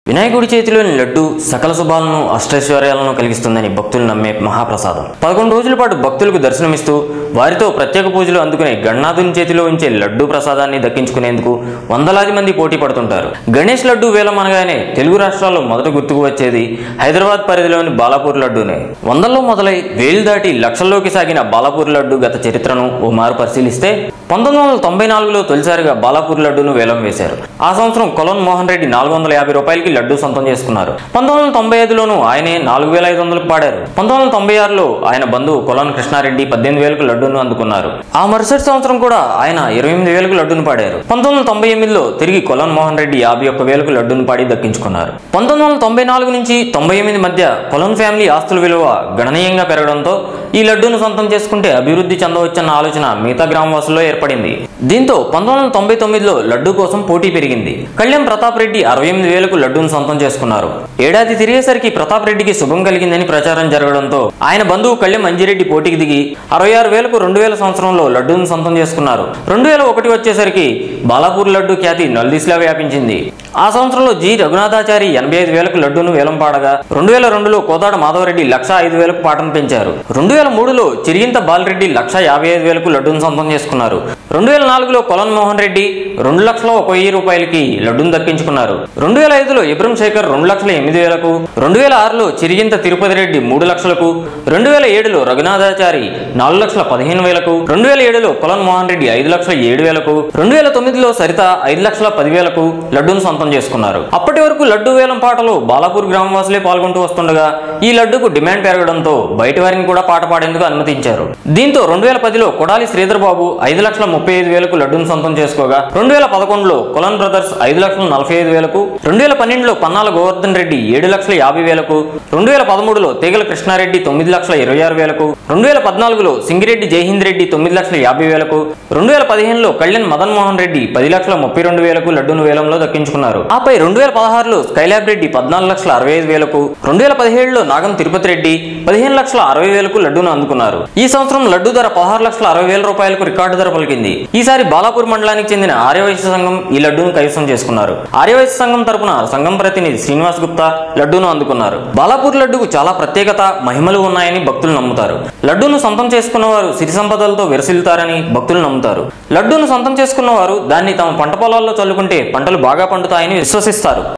వినాయకుడి చేతిలోని లడ్డు సకల శుభాలను అష్టైశ్వర్యాలను కలిగిస్తుందని భక్తులు నమ్మే మహాప్రసాదం. 11 రోజుల పాటు భక్తులకు దర్శనమిస్తూ వారితో ప్రత్యేక పూజలు అందుకునే గణనాథుని చేతిలో ఉంచే లడ్డు ప్రసాదాన్ని దక్కించుకునేందుకు వందలాది మంది పోటీ పడుతుంటారు. గణేష్ లడ్డు వేలం అనగానే తెలుగు రాష్ట్రాల్లో మొదట గుర్తుకు వచ్చేది హైదరాబాద్ పరిధిలోని బాలాపూర్ లడ్డూనే. వందల్లో మొదలై వేలు దాటి లక్షల్లోకి సాగిన బాలాపూర్ లడ్డు గత చరిత్రను ఓ మారు పరిశీలిస్తే 1994లో తొలిసారిగా బాలాపూర్ లడ్డూను వేలం వేశారు. ఆ సంవత్సరం కొలన్ మోహన్ రెడ్డి 450 రూపాయలకి లడ్డు సొంతం చేసుకున్నారు. 1995లోనూ ఆయనే 4500కు పాడారు. 1996లో ఆయన బంధువు కొలన్ కృష్ణారెడ్డి 18,000కు లడ్డూను అందుకున్నారు. ఆ మరుసటి సంవత్సరం కూడా ఆయన 28,000కు లడ్డూను పాడారు. 1998లో తిరిగి కొలన్ మోహన్ రెడ్డి 51,000కు లడ్డూను పాడి దక్కించుకున్నారు. 1994 నుంచి 98 మధ్య కొలన్ ఫ్యామిలీ ఆస్తుల విలువ గణనీయంగా పెరగడంతో ఈ లడ్డూను సొంతం చేసుకుంటే అభివృద్ధి చెందవచ్చన్న ఆలోచన మిగతా గ్రామవాసుల్లో ఏర్పడింది. దీంతో 1999లో లడ్డూ కోసం పోటీ పెరిగింది. కళ్యాణ్ ప్రతాప్ రెడ్డి 68,000కు లడ్డూను సొంతం చేసుకున్నారు. ఏడాది తిరిగేసరికి ప్రతాప్ రెడ్డికి శుభం కలిగిందని ప్రచారం జరగడంతో ఆయన బంధువు కళ్యాణ్ మంజిరెడ్డి పోటీకి దిగి 66,000కు 2000 సంవత్సరంలో లడ్డూను సొంతం చేసుకున్నారు. 2001 వచ్చేసరికి బాలాపూర్ లడ్డు ఖ్యాతి నలుదిశలా వ్యాపించింది. ఆ సంవత్సరంలో జి రఘునాథాచారి 85,000కు లడ్డూను వేలం పాడగా 2002లో కోదాడ మాధవరెడ్డి 105,000కు పాటను పెంచారు. 2003లో చిరిగింత బాలరెడ్డి 155,000కు లడ్డూను సొంతం చేసుకున్నారు. 2004లో కొలన్ మోహన్ రెడ్డి 2,01,000 రూపాయలకి లడ్డూను దక్కించుకున్నారు. 2005లో ఇబ్రహం శేఖర్ 2,08,000కు, 2006లో చిరిగింత తిరుపతి రెడ్డి 3 లక్షలకు, 2007లో రఘునాథాచారి 4,15,000కు, 2007లో కొలన్ మోహన్ రెడ్డి 5,07,000కు, 2009లో సరిత 5,10,000కు లడ్డూను సొంతం చేసుకున్నారు. అప్పటి వరకు లడ్డూ వేలం పాటలో బాలాపూర్ గ్రామవాసులే పాల్గొంటూ వస్తుండగా ఈ లడ్డూకు డిమాండ్ పెరగడంతో బయట వారిని కూడా పాట పాడేందుకు అనుమతించారు. దీంతో 2010లో కొడాలి శ్రీధర్ బాబు 5,35,000కు లడ్డూను సొంతం చేసుకోగా 2011లో కొలన్ బ్రదర్స్ 5,45,000కు, 2012లో పన్నాల గోవర్ధన్ రెడ్డి 7,50,000కు, 2013లో తీగల కృష్ణారెడ్డి 9,26,000కు, 2014లో సింగిరెడ్డి జైహింద్ రెడ్డి 9,50,000కు, 2015లో కళ్యాణ్ మదన్ మోహన్ రెడ్డి 10,32,000కు లడ్డూను వేలంలో దక్కించుకున్నారు. ఆపై 2016లో స్కైలాబ్ రెడ్డి 14,65,000కు, 2017లో నాగం తిరుపతి రెడ్డి 15,60,000కు లడ్డూను అందుకున్నారు. ఈ సంవత్సరం లడ్డూ ధర 16,60,000 రూపాయలకు రికార్డు ధర పలికింది. ఈసారి బాలాపూర్ మండలానికి చెందిన ఆర్యవైశ్య సంఘం ఈ లడ్డూను కైవసం చేసుకున్నారు. ఆర్యవైశ్య సంఘం తరపున సంఘం ప్రతినిధి శ్రీనివాస్ గుప్తా లడ్డూను అందుకున్నారు. బాలాపూర్ లడ్డూకు చాలా ప్రత్యేకత, మహిమలు ఉన్నాయని భక్తులు నమ్ముతారు. లడ్డూను సొంతం చేసుకున్న వారు సిరి సంపదలతో విరసిల్లుతారని భక్తులు నమ్ముతారు. లడ్డూను సొంతం చేసుకున్న వారు దాన్ని తమ పంట పొలాల్లో చల్లుకుంటే పంటలు బాగా పండుతాయని విశ్వసిస్తారు.